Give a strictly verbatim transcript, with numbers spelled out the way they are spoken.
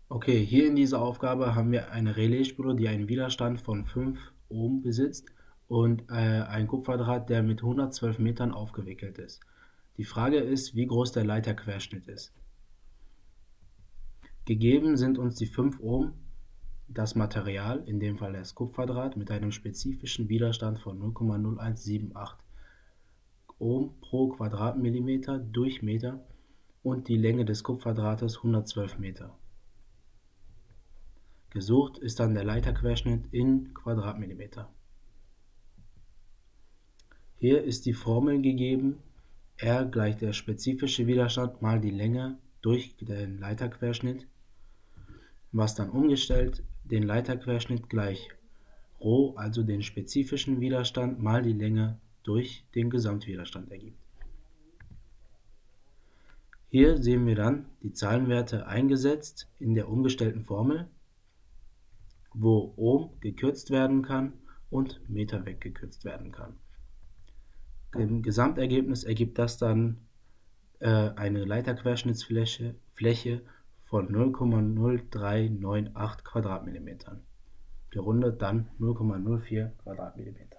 Okay, hier in dieser Aufgabe haben wir eine Relaisspule, die einen Widerstand von fünf Ohm besitzt und äh, ein Kupferdraht, der mit hundertzwölf Metern aufgewickelt ist. Die Frage ist, wie groß der Leiterquerschnitt ist. Gegeben sind uns die fünf Ohm, das Material, in dem Fall das Kupferdraht, mit einem spezifischen Widerstand von null Komma null eins sieben acht Ohm pro Quadratmillimeter durch Meter und die Länge des Kupferdrahtes hundertzwölf Meter. Gesucht ist dann der Leiterquerschnitt in Quadratmillimeter. Hier ist die Formel gegeben: R gleich der spezifische Widerstand mal die Länge durch den Leiterquerschnitt, was dann umgestellt den Leiterquerschnitt gleich Rho, also den spezifischen Widerstand mal die Länge durch den Gesamtwiderstand ergibt. Hier sehen wir dann die Zahlenwerte eingesetzt in der umgestellten Formel, wo Ohm gekürzt werden kann und Meter weggekürzt werden kann. Im Gesamtergebnis ergibt das dann äh, eine Leiterquerschnittsfläche Fläche von null Komma null drei neun acht Quadratmillimetern, gerundet dann null Komma null vier Quadratmillimeter.